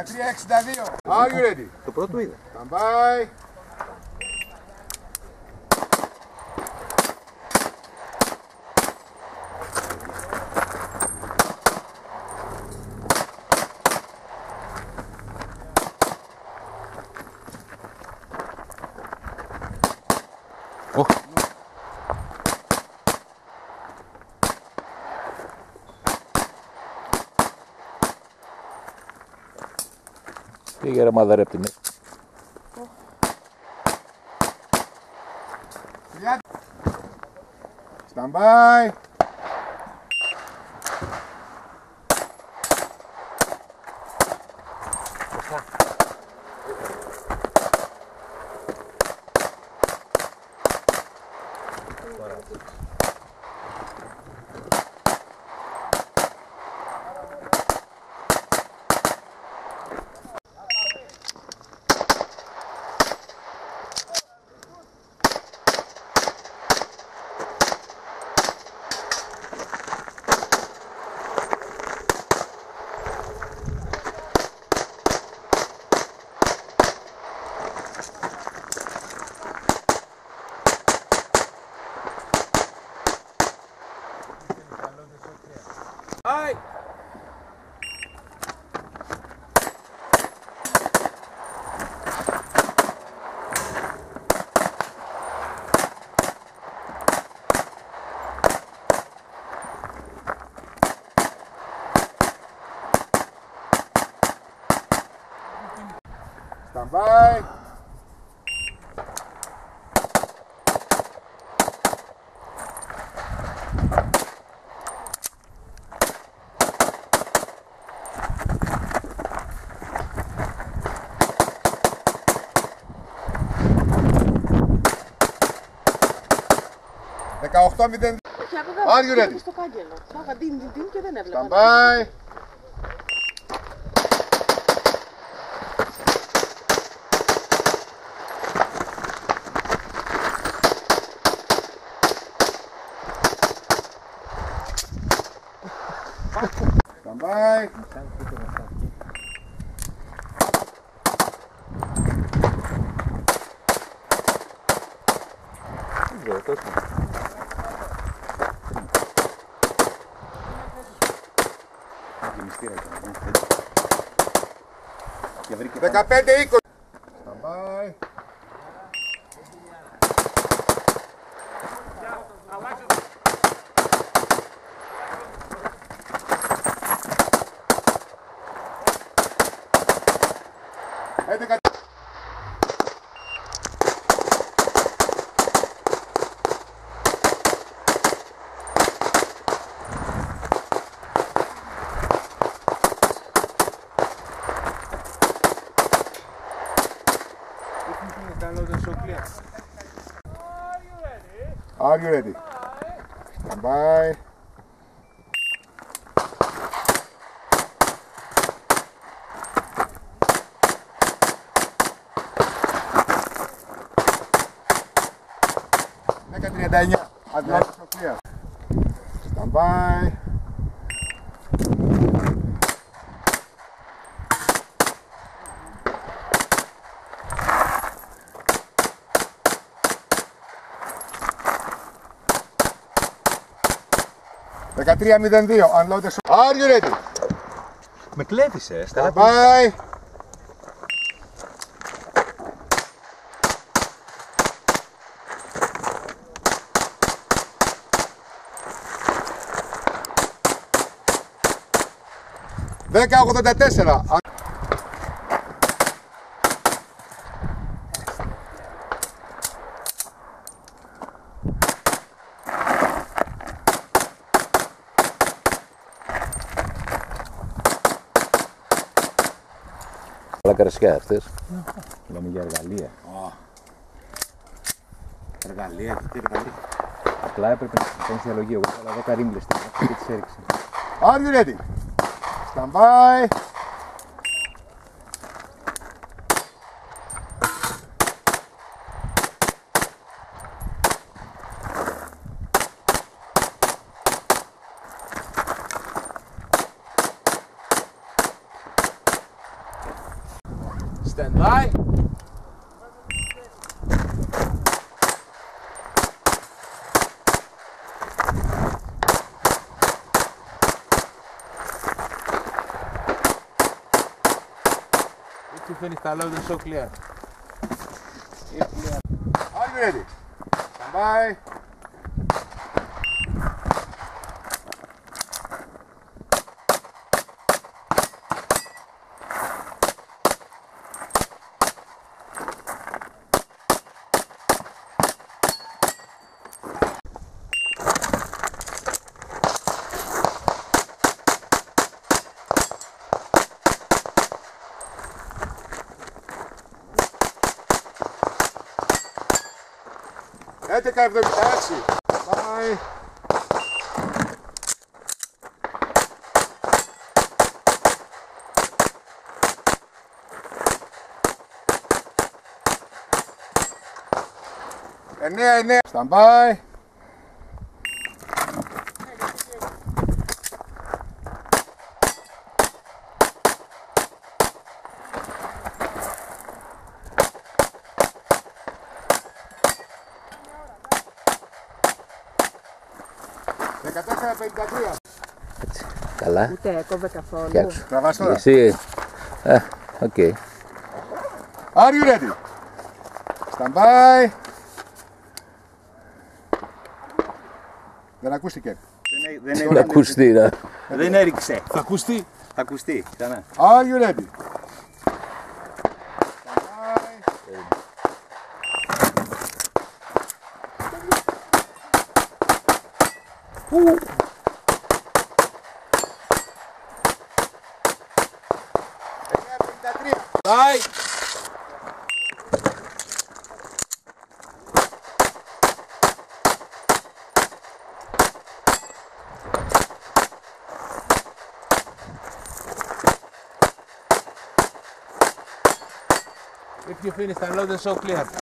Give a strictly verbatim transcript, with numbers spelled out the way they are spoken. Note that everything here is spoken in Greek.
δεκατρία εξήντα δύο. Are you ready? Το πρώτο είδα. Stand by. Πήγε ρε μαδερέ απ' την έξω. Stand by. Hi. Stand by. δεκαοκτώ μηδέν. Are you ready? Στο κάγκελο. Σάγα την την και δεν έβλεπα. Stand by. Stand by. δεκαπέντε είκοσι. Stand by. έντεκα. Are you ready? Stand by. δέκα τριάντα εννιά. Advanced clear. Stand by. δεκατρία μηδέν δύο. Unload the shot. Are you ready? Με κλέβησε, Stand by. δέκα ογδόντα τέσσερα. Όλα καρασιά αυτές. Μιλάμε για εργαλεία. Oh. Εργαλεία, τι εργαλεία. Απλά έπρεπε να κάνεις διαλογή. Εγώ ήθελα δέκα ρίμπλες και τις έριξε. Are you ready? Stand by. Stand by. If you finish the load and show clear. If clear. Are you ready? Stand by. έντεκα εβδομήντα έξι. Bye. εννέα εννέα. Stand by. δεκατέσσερα πενήντα τρία. Καλά. Ούτε έκοβε καθόλου. Φτιάξου. Τραβάς τώρα. Εσύ. Ε, οκ. Okay. Are you ready? Stand by. Δεν ακούστηκε. Δεν, Δεν δεν, ακουστεί, ρε. δεν έριξε. Θα ακουστεί. Θα ακουστεί ξανά. Are you ready? Bye. If you finish the load and show clear.